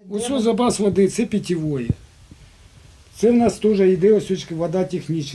Ось запас води – це питьової. Це в нас теж йде ось вода технічна.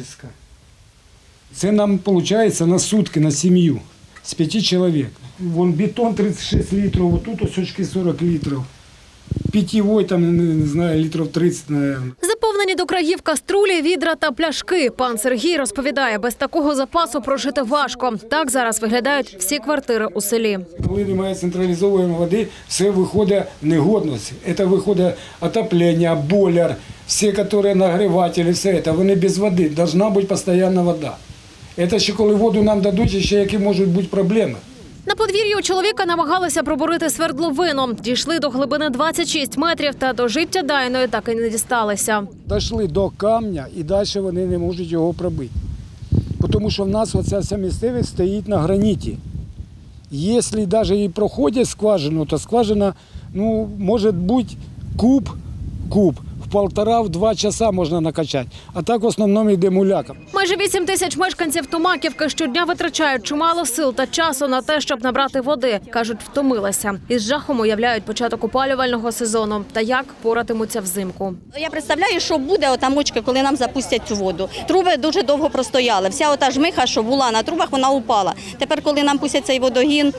Це нам, виходить, на сутки, на сім'ю, з 5 чоловік. Вон бетон 36 літрів, отут ось 40 літрів. Питьової, там, не знаю, літрів 30, мабуть. Заповнені до країв каструлі, відра та пляшки. Пан Сергій розповідає, без такого запасу прожити важко. Так зараз виглядають всі квартири у селі. Коли немає централізованої води, все виходить в негодність. Це виходить отоплення, бойлер, всі, які нагрівателі, все це, вони без води. Должна бути постійна вода. Це ще коли воду нам дадуть, ще які можуть бути проблеми. На подвір'ї у чоловіка намагалися пробурити свердловину. Дійшли до глибини 26 метрів та до життя дайної так і не дісталися. Дійшли до камня і далі вони не можуть його пробити. Тому що в нас оця вся місцевість стоїть на граніті. Якщо навіть і проходять скважину, то скважина, може бути куб. В 1,5-2 часа можна накачати, а так в основному йде муляка. Майже 8 тисяч мешканців Томаківки щодня витрачають чимало сил та часу на те, щоб набрати води. Кажуть, втомилися. Із жахом уявляють початок опалювального сезону та як поратимуться взимку. Я представляю, що буде отамочки, коли нам запустять цю воду. Труби дуже довго простояли. Вся ота жмиха, що була на трубах, вона упала. Тепер, коли нам пустять цей водогін,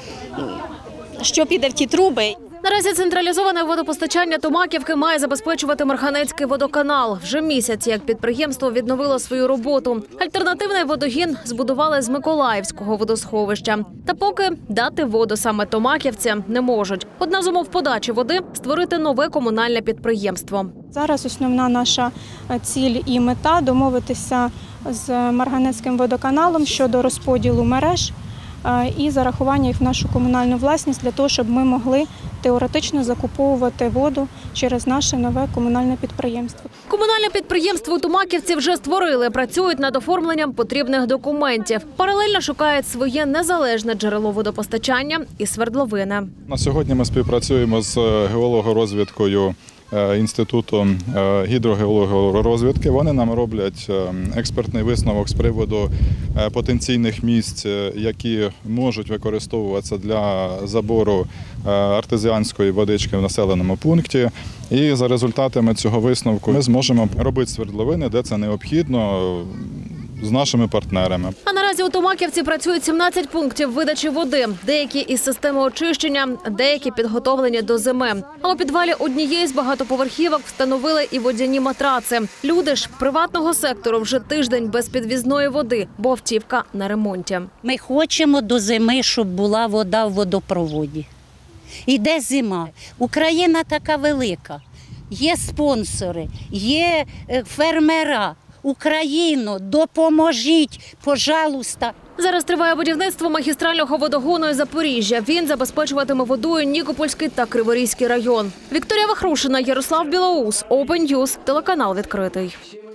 що піде в ті труби? Наразі централізоване водопостачання Томаківки має забезпечувати Марганецький водоканал. Вже місяць, як підприємство відновило свою роботу. Альтернативний водогін збудували з Миколаївського водосховища. Та поки дати воду саме томаківці не можуть. Одна з умов подачі води – створити нове комунальне підприємство. Зараз основна наша ціль і мета – домовитися з Марганецьким водоканалом щодо розподілу мереж і зарахування їх в нашу комунальну власність для того, щоб ми могли теоретично закуповувати воду через наше нове комунальне підприємство. Комунальне підприємство у Томаківці вже створили, працюють над оформленням потрібних документів. Паралельно шукають своє незалежне джерело водопостачання і свердловини. На сьогодні ми співпрацюємо з геологорозвідкою Інституту гідрогеологорозвідки. Вони нам роблять експертний висновок з приводу потенційних місць, які можуть використовуватися для забору артезіанської водички в населеному пункті. І за результатами цього висновку ми зможемо робити свердловини, де це необхідно, з нашими партнерами. А наразі у Томаківці працюють 17 пунктів видачі води. Деякі із системи очищення, деякі підготовлені до зими. А у підвалі однієї з багатоповерхівок встановили і водяні матраци. Люди ж приватного сектору вже тиждень без підвізної води, бо автівка на ремонті. Ми хочемо до зими, щоб була вода в водопроводі. Іде зима. Україна така велика. Є спонсори, є фермера. Україно, допоможіть, пожалуйста. Зараз триває будівництво магістрального водогону із Запоріжжя. Він забезпечуватиме водою Нікопольський та Криворізький район. Вікторія Вахрушина, Ярослав Білоус, Open News, телеканал «Відкритий».